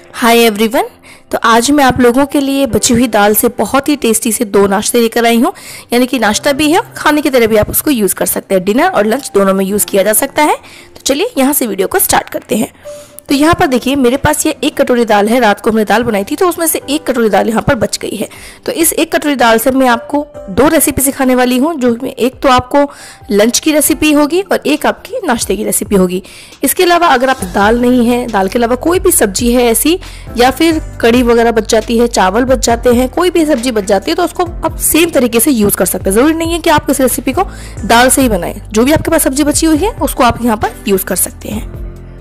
Hi everyone. तो आज मैं आप लोगों के लिए बची हुई दाल से बहुत ही टेस्टी से दो नाश्ते लेकर आई हूँ। यानी कि नाश्ता भी है और खाने की तरह भी आप उसको यूज़ कर सकते हैं। डिनर और लंच दोनों में यूज़ किया जा सकता है। तो चलिए यहाँ से वीडियो को स्टार्ट करते हैं। तो यहाँ पर देखिए मेरे पास ये 1 कटोरी दाल है। रात को हमने दाल बनाई थी तो उसमें से 1 कटोरी दाल यहाँ पर बच गई है। तो इस 1 कटोरी दाल से मैं आपको 2 रेसिपी सिखाने वाली हूँ, जो में एक तो आपको लंच की रेसिपी होगी और एक आपकी नाश्ते की रेसिपी होगी। इसके अलावा अगर आप दाल नहीं है, दाल के अलावा कोई भी सब्जी है ऐसी, या फिर कड़ी वगैरह बच जाती है, चावल बच जाते हैं, कोई भी सब्जी बच जाती है, तो उसको आप सेम तरीके से यूज कर सकते हैं। जरूरी नहीं है कि आप इस रेसिपी को दाल से ही बनाएं। जो भी आपके पास सब्जी बची हुई है उसको आप यहाँ पर यूज कर सकते हैं।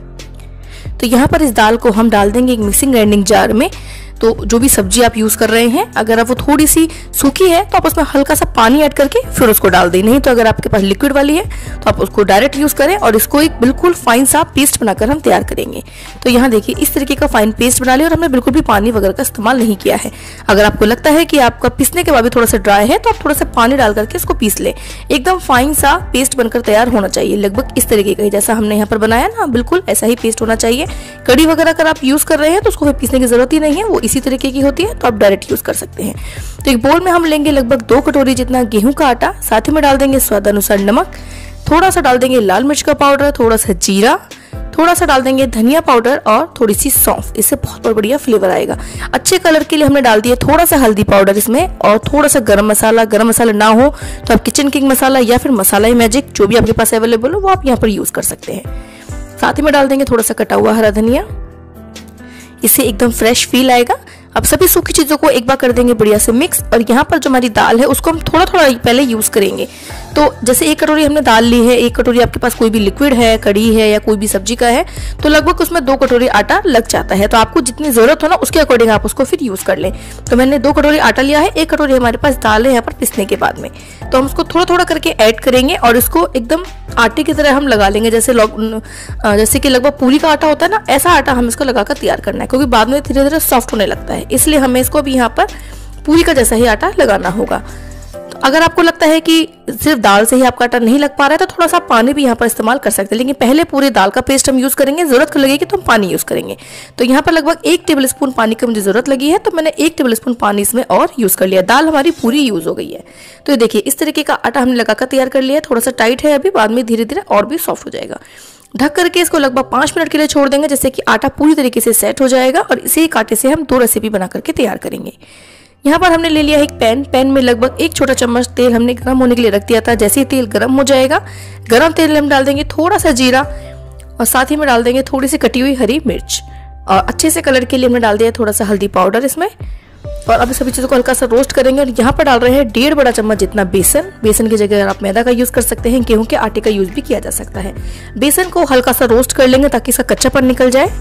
तो यहाँ पर इस दाल को हम डाल देंगे एक मिक्सिंग ग्राइंडिंग जार में। तो जो भी सब्जी आप यूज कर रहे हैं, अगर आप वो थोड़ी सी सूखी है तो आप उसमें हल्का सा पानी ऐड करके फिर उसको डाल दें। नहीं तो अगर आपके पास लिक्विड वाली है तो आप उसको डायरेक्ट यूज करें और इसको एक बिल्कुल फाइन सा पेस्ट बनाकर हम तैयार करेंगे। तो यहाँ देखिए इस तरीके का फाइन पेस्ट बना लिया और हमने बिल्कुल भी पानी वगैरह का इस्तेमाल नहीं किया है। अगर आपको लगता है कि आपका पीसने के बाद भी थोड़ा सा ड्राई है तो आप थोड़ा सा पानी डाल करके इसको पीस ले। एकदम फाइन सा पेस्ट बनकर तैयार होना चाहिए, लगभग इस तरीके का, जैसा हमने यहाँ पर बनाया ना, बिल्कुल ऐसा ही पेस्ट होना चाहिए। कड़ी वगैरह अगर आप यूज कर रहे हैं तो उसको पीसने की जरूरत ही नहीं है, वो इसी तरीके की होती है, तो आप डायरेक्ट यूज कर सकते हैं। तो एक बोल में हम लेंगे लगभग 2 कटोरी जितना गेहूं का आटा, साथ ही में डाल देंगे स्वाद अनुसार नमक, थोड़ा सा डाल देंगे लाल मिर्च का पाउडर, थोड़ा सा जीरा, थोड़ा सा डाल देंगे धनिया पाउडर और थोड़ी सी सौंफ। इससे बहुत बढ़िया फ्लेवर आएगा। अच्छे कलर के लिए हमने डाल दिया थोड़ा सा हल्दी पाउडर इसमें और थोड़ा सा गरम मसाला। गरम मसाला ना हो तो आप किचन किंग मसाला या फिर मसाला मैजिक, जो भी आपके पास अवेलेबल हो वो आप यहाँ पर यूज कर सकते हैं। साथ ही में डाल देंगे थोड़ा सा कटा हुआ हरा धनिया, इससे एकदम फ्रेश फील आएगा। अब सभी सूखी चीजों को एक बार कर देंगे बढ़िया से मिक्स। और यहाँ पर जो हमारी दाल है उसको हम थोड़ा थोड़ा पहले यूज करेंगे। तो जैसे 1 कटोरी हमने दाल ली है, 1 कटोरी आपके पास कोई भी लिक्विड है, कड़ी है या कोई भी सब्जी का है, तो लगभग उसमें 2 कटोरी आटा लग जाता है। तो आपको जितनी जरूरत हो ना उसके अकॉर्डिंग आप उसको फिर यूज कर लें। तो मैंने 2 कटोरी आटा लिया है, 1 कटोरी हमारे पास दाल है यहाँ पर पिसने के बाद में। तो हम उसको थोड़ा थोड़ा करके ऐड करेंगे और इसको एकदम आटे की तरह हम लगा लेंगे। जैसे कि लगभग पूरी का आटा होता है ना, ऐसा आटा हम इसको लगाकर तैयार करना है, क्योंकि बाद में धीरे धीरे सॉफ्ट होने लगता है। इसलिए हमें इसको भी यहाँ पर पूरी का जैसा ही आटा लगाना होगा। तो अगर आपको लगता है कि सिर्फ दाल से ही आपका आटा नहीं लग पा रहा है तो थोड़ा सा पानी भी यहाँ पर इस्तेमाल कर सकते हैं, लेकिन पहले पूरे दाल का पेस्ट हम यूज करेंगे। जरूरत लगेगी तो हम पानी यूज करेंगे। तो यहाँ पर लगभग 1 टेबलस्पून पानी की मुझे जरूरत लगी है, तो मैंने 1 टेबलस्पून पानी इसमें और यूज कर लिया। दाल हमारी पूरी यूज हो गई है। तो देखिए इस तरीके का आटा हमने लगाकर तैयार कर लिया। थोड़ा सा टाइट है अभी, बाद में धीरे धीरे और भी सॉफ्ट हो जाएगा। ढक करके इसको लगभग 5 मिनट के लिए छोड़ देंगे, जिससे कि आटा पूरी तरीके से सेट हो जाएगा। और इसी आटे से हम 2 रेसिपी बना करके तैयार करेंगे। यहाँ पर हमने ले लिया है एक पैन में लगभग 1 छोटा चम्मच तेल हमने गर्म होने के लिए रख दिया था। जैसे ही तेल गर्म हो जाएगा, गर्म तेल में हम डाल देंगे थोड़ा सा जीरा और साथ ही में डाल देंगे थोड़ी सी कटी हुई हरी मिर्च। और अच्छे से कलर के लिए हमने डाल दिया थोड़ा सा हल्दी पाउडर इसमें। और अब सभी चीजों को हल्का सा रोस्ट करेंगे। और यहाँ पर डाल रहे हैं 1.5 बड़ा चम्मच जितना बेसन। बेसन की जगह आप मैदा का यूज कर सकते हैं, गेहूं के आटे का यूज भी किया जा सकता है। बेसन को हल्का सा रोस्ट कर लेंगे ताकि इसका कच्चापन निकल जाए।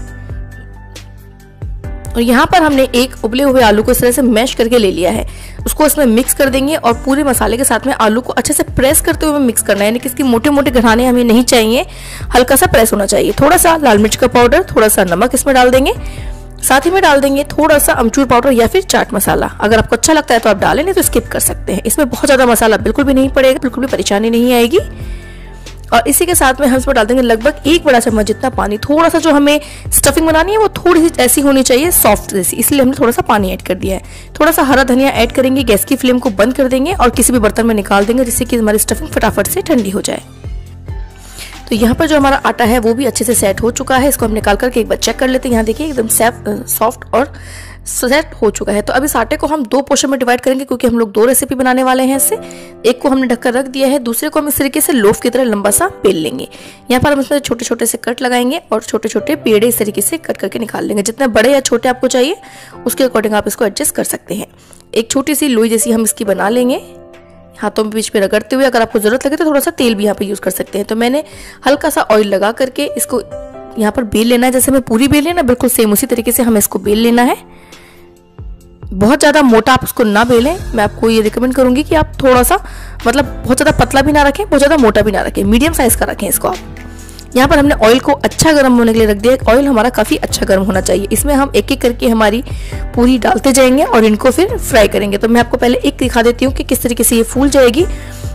और यहाँ पर हमने एक उबले हुए आलू को इस तरह से मैश करके ले लिया है, उसको इसमें मिक्स कर देंगे और पूरे मसाले के साथ में आलू को अच्छे से प्रेस करते हुए मिक्स करना है। यानी कि इसकी मोटे मोटे गठाने हमें नहीं चाहिए, हल्का सा प्रेस होना चाहिए। थोड़ा सा लाल मिर्च का पाउडर, थोड़ा सा नमक इसमें डाल देंगे। साथ ही में डाल देंगे थोड़ा सा अमचूर पाउडर या फिर चाट मसाला। अगर आपको अच्छा लगता है तो आप डालें, नहीं तो स्किप कर सकते हैं। इसमें बहुत ज्यादा मसाला बिल्कुल भी नहीं पड़ेगा, बिल्कुल भी परेशानी नहीं आएगी। और इसी के साथ में हम इसमें डाल देंगे लगभग 1 बड़ा चम्मच जितना पानी। थोड़ा सा जो हमें स्टफिंग बनानी है वो थोड़ी सी ऐसी होनी चाहिए, सॉफ्ट जैसी, इसलिए हमने थोड़ा सा पानी ऐड कर दिया है। थोड़ा सा हरा धनिया ऐड करेंगे। गैस की फ्लेम को बंद कर देंगे और किसी भी बर्तन में निकाल देंगे, जिससे कि हमारी स्टफिंग फटाफट से ठंडी हो जाए। तो यहाँ पर जो हमारा आटा है वो भी अच्छे से सेट हो चुका है। इसको हम निकाल करके एक बार चेक कर लेते हैं। यहाँ देखिए एकदम सॉफ्ट और सेट हो चुका है। तो अब इस आटे को हम 2 पोर्शन में डिवाइड करेंगे, क्योंकि हम लोग 2 रेसिपी बनाने वाले हैं इससे। एक को हमने ढककर रख दिया है, दूसरे को हम इस तरीके से लोफ की तरह लंबा सा बेल लेंगे। यहाँ पर हम इसमें छोटे छोटे से कट लगाएंगे और छोटे छोटे पेड़े इस तरीके से कट करके निकाल लेंगे। जितने बड़े या छोटे आपको चाहिए उसके अकॉर्डिंग आप इसको एडजस्ट कर सकते हैं। एक छोटी सी लोई जैसी हम इसकी बना लेंगे, हाथों में बीच में रगड़ते हुए। अगर आपको जरूरत लगे तो थोड़ा सा तेल भी यहाँ पे यूज कर सकते हैं। तो मैंने हल्का सा ऑयल लगा करके इसको यहाँ पर बेल लेना है। जैसे मैं पूरी बेल लेना, बिल्कुल सेम उसी तरीके से हमें इसको बेल लेना है। बहुत ज्यादा मोटा आप उसको ना बेलें। मैं आपको ये रिकमेंड करूंगी कि आप थोड़ा सा, मतलब बहुत ज्यादा पतला भी ना रखें, बहुत ज्यादा मोटा भी ना रखें, मीडियम साइज का रखें इसको आप। यहाँ पर हमने ऑयल को अच्छा गर्म होने के लिए रख दिया। ऑयल हमारा काफी अच्छा गर्म होना चाहिए। इसमें हम एक एक करके हमारी पूरी डालते जाएंगे और इनको फिर फ्राई करेंगे। तो मैं आपको पहले एक दिखा देती हूँ कि किस तरीके से ये फूल जाएगी।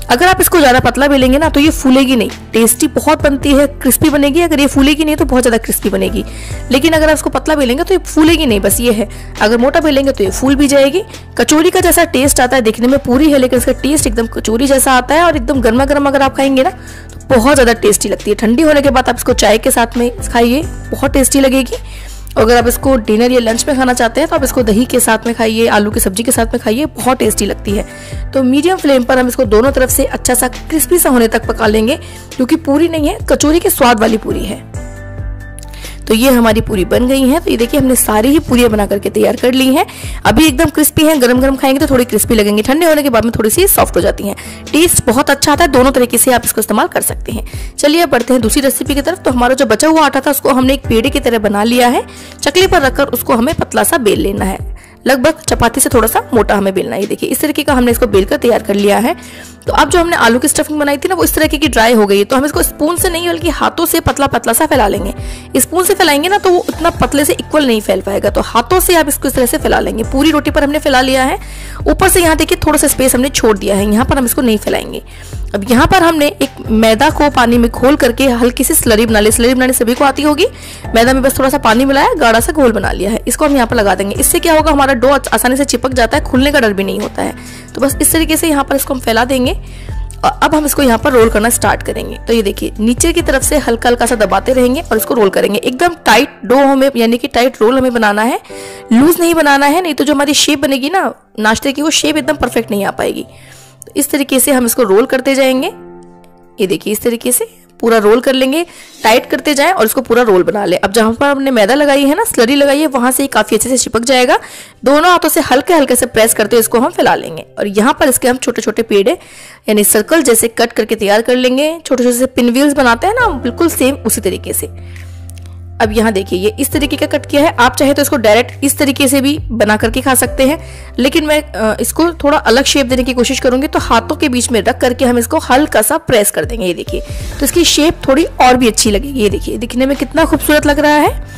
अगर आप इसको ज़्यादा पतला बेलेंगे ना तो ये फूलेगी नहीं, टेस्टी बहुत बनती है, क्रिस्पी बनेगी। अगर ये फूलेगी नहीं तो बहुत ज़्यादा क्रिस्पी बनेगी, लेकिन अगर आप इसको पतला बेलेंगे तो ये फूलेगी नहीं, बस ये है। अगर मोटा बेलेंगे तो ये फूल भी जाएगी। कचौरी का जैसा टेस्ट आता है, दिखने में पूरी है लेकिन इसका टेस्ट एकदम कचौरी जैसा आता है, और एकदम गर्मा गर्म अगर आप खाएंगे ना तो बहुत ज़्यादा टेस्टी लगती है। ठंडी होने के बाद आप इसको चाय के साथ में खाइए, बहुत टेस्टी लगेगी। अगर आप इसको डिनर या लंच में खाना चाहते हैं तो आप इसको दही के साथ में खाइए, आलू की सब्जी के साथ में खाइए, बहुत टेस्टी लगती है। तो मीडियम फ्लेम पर हम इसको दोनों तरफ से अच्छा सा क्रिस्पी सा होने तक पका लेंगे, क्योंकि पूरी नहीं है, कचौरी के स्वाद वाली पूरी है। तो ये हमारी पूरी बन गई है। तो ये देखिए हमने सारी ही पूरियां बना करके तैयार कर ली हैं। अभी एकदम क्रिस्पी हैं, गरम गरम खाएंगे तो थोड़ी क्रिस्पी लगेंगी, ठंडे होने के बाद में थोड़ी सी सॉफ्ट हो जाती हैं। टेस्ट बहुत अच्छा आता है, दोनों तरीके से आप इसको इस्तेमाल कर सकते हैं। चलिए अब बढ़ते हैं दूसरी रेसिपी की तरफ। तो हमारा जो बचा हुआ आटा था उसको हमने एक पेड़े की तरह बना लिया है। चकली पर रखकर उसको हमें पतला सा बेल लेना है, लगभग चपाती से थोड़ा सा मोटा हमें बेलना है। देखिए इस तरीके का हमने इसको बेलकर तैयार कर लिया है। तो अब जो हमने आलू की स्टफिंग बनाई थी ना वो इस तरीके की ड्राई हो गई है, तो हम इसको स्पून से नहीं बल्कि हाथों से पतला पतला सा फैला लेंगे। स्पून से फैलाएंगे ना तो वो उतना पतले से इक्वल नहीं फैल पाएगा, तो हाथों से आप इसको इस तरह से फैला लेंगे। पूरी रोटी पर हमने फैला लिया है। ऊपर से यहाँ देखिए थोड़ा सा स्पेस हमने छोड़ दिया है, यहाँ पर हम इसको नहीं फैलाएंगे। अब यहाँ पर हमने एक मैदा को पानी में घोल करके हल्की सी स्लरी बना ली। स्लरी बनाने सभी को आती होगी। मैदा में बस थोड़ा सा पानी मिलाया, गाढ़ा सा घोल बना लिया है। इसको हम यहाँ पर लगा देंगे। इससे क्या होगा, हमारा डो आसानी से चिपक जाता है, खुलने का डर भी नहीं होता है। तो बस इस तरीके से यहाँ पर इसको हम फैला देंगे और अब हम इसको यहाँ पर रोल करना स्टार्ट करेंगे। तो ये देखिए नीचे की तरफ से हल्का हल्का सा दबाते रहेंगे और इसको रोल करेंगे। एकदम टाइट डो हमें यानी कि टाइट रोल हमें बनाना है, लूज नहीं बनाना है, नहीं तो जो हमारी शेप बनेगी ना नाश्ते की वो शेप एकदम परफेक्ट नहीं आ पाएगी। तो इस तरीके से हम इसको रोल करते जाएंगे। ये देखिए इस तरीके से पूरा रोल कर लेंगे, टाइट करते जाएं और इसको पूरा रोल बना ले। अब जहां पर हमने मैदा लगाई है ना, स्लरी लगाई है, वहां से ही काफी अच्छे से चिपक जाएगा। दोनों हाथों से हल्के हल्के से प्रेस करते हुए इसको हम फैला लेंगे और यहाँ पर इसके हम छोटे छोटे पेड़े यानी सर्कल जैसे कट करके तैयार कर लेंगे। छोटे छोटे से पिन व्हील्स बनाते हैं ना, बिल्कुल सेम उसी तरीके से। अब यहाँ देखिए ये इस तरीके का कट किया है। आप चाहे तो इसको डायरेक्ट इस तरीके से भी बना करके खा सकते हैं, लेकिन मैं इसको थोड़ा अलग शेप देने की कोशिश करूंगी। तो हाथों के बीच में रख करके हम इसको हल्का सा प्रेस कर देंगे। ये देखिए तो इसकी शेप थोड़ी और भी अच्छी लगेगी। ये देखिए दिखने में कितना खूबसूरत लग रहा है।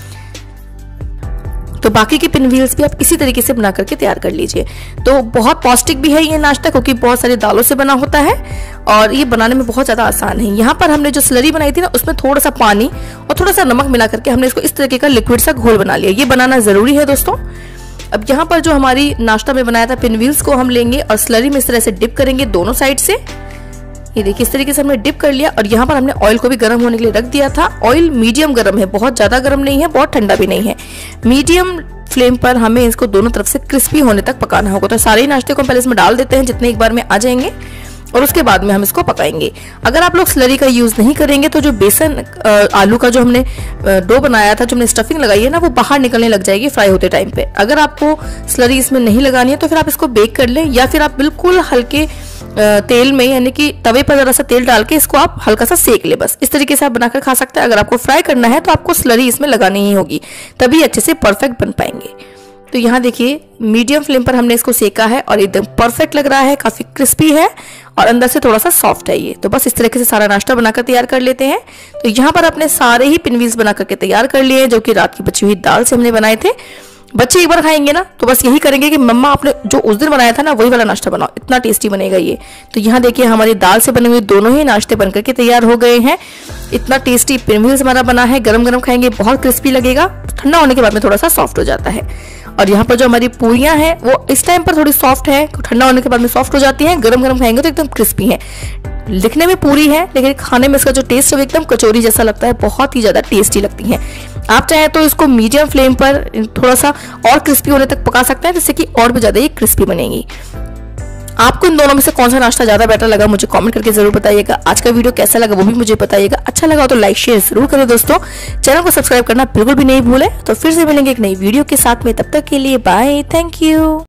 तो बाकी के पिन व्हील्स भी आप इसी तरीके से बना करके तैयार कर लीजिए। तो बहुत पौष्टिक भी है ये नाश्ता, क्योंकि बहुत सारे दालों से बना होता है और ये बनाने में बहुत ज़्यादा आसान है। यहाँ पर हमने जो स्लरी बनाई थी ना उसमें थोड़ा सा पानी और थोड़ा सा नमक मिला करके हमने इसको इस तरीके का लिक्विड सा घोल बना लिया। ये बनाना ज़रूरी है दोस्तों। अब यहाँ पर जो हमारी नाश्ता में बनाया था पिन व्हील्स को हम लेंगे और स्लरी में इस तरह से डिप करेंगे दोनों साइड से। ये देखिए इस तरीके से हमने डिप कर लिया और यहाँ पर हमने ऑयल को भी गर्म होने के लिए रख दिया था। ऑयल मीडियम गर्म है, बहुत ज़्यादा गर्म नहीं है, बहुत ठंडा भी नहीं है। मीडियम फ्लेम पर हमें इसको दोनों तरफ से क्रिस्पी होने तक पकाना होगा। तो सारे नाश्ते को हम पहले इसमें डाल देते हैं जितने एक बार में आ जाएंगे और उसके बाद में हम इसको पकाएंगे। अगर आप लोग स्लरी का यूज नहीं करेंगे तो जो बेसन आलू का जो हमने डो बनाया था, जो हमने स्टफिंग लगाई है ना, वो बाहर निकलने लग जाएगी फ्राई होते टाइम पे। अगर आपको स्लरी इसमें नहीं लगानी है तो फिर आप इसको बेक कर लें, या फिर आप बिल्कुल हल्के तेल में यानी कि तवे पर जरा सा तेल डाल के इसको आप हल्का सा सेक ले। बस इस तरीके से आप बनाकर खा सकते हैं। अगर आपको फ्राई करना है तो आपको स्लरी इसमें लगानी ही होगी, तभी अच्छे से परफेक्ट बन पाएंगे। तो यहाँ देखिए मीडियम फ्लेम पर हमने इसको सेका है और एकदम परफेक्ट लग रहा है, काफी क्रिस्पी है और अंदर से थोड़ा सा सॉफ्ट है ये। तो बस इस तरीके से सारा नाश्ता बनाकर तैयार कर लेते हैं। तो यहाँ पर अपने सारे ही पिन व्हील्स बना करके तैयार कर लिए हैं, जो कि रात की बची हुई दाल से हमने बनाए थे। बच्चे एक बार खाएंगे ना तो बस यही करेंगे कि मम्मा आपने जो उस दिन बनाया था ना वही वाला नाश्ता बनाओ, इतना टेस्टी बनेगा ये। तो यहाँ देखिए हमारी दाल से बने हुए दोनों ही नाश्ते बनकर के तैयार हो गए हैं। इतना टेस्टी पिन व्हील्स हमारा बना है, गरम गरम खाएंगे बहुत क्रिस्पी लगेगा, ठंडा होने के बाद में थोड़ा सा सॉफ्ट हो जाता है। और यहाँ पर जो हमारी पूरियां हैं वो इस टाइम पर थोड़ी सॉफ्ट है, ठंडा होने के बाद में सॉफ्ट हो जाती हैं, गरम गरम खाएंगे तो एकदम क्रिस्पी है। लिखने में पूरी है लेकिन खाने में इसका जो टेस्ट है वो एकदम कचौरी जैसा लगता है, बहुत ही ज्यादा टेस्टी लगती है। आप चाहे तो इसको मीडियम फ्लेम पर थोड़ा सा और क्रिस्पी होने तक पका सकते हैं, जिससे कि और भी ज्यादा ये क्रिस्पी बनेगी। आपको इन दोनों में से कौन सा नाश्ता ज्यादा बेटर लगा मुझे कमेंट करके जरूर बताइएगा। आज का वीडियो कैसा लगा वो भी मुझे बताइएगा। अच्छा लगा तो लाइक शेयर जरूर करें दोस्तों। चैनल को सब्सक्राइब करना बिल्कुल भी नहीं भूलें। तो फिर से मिलेंगे एक नई वीडियो के साथ में, तब तक के लिए बाय, थैंक यू।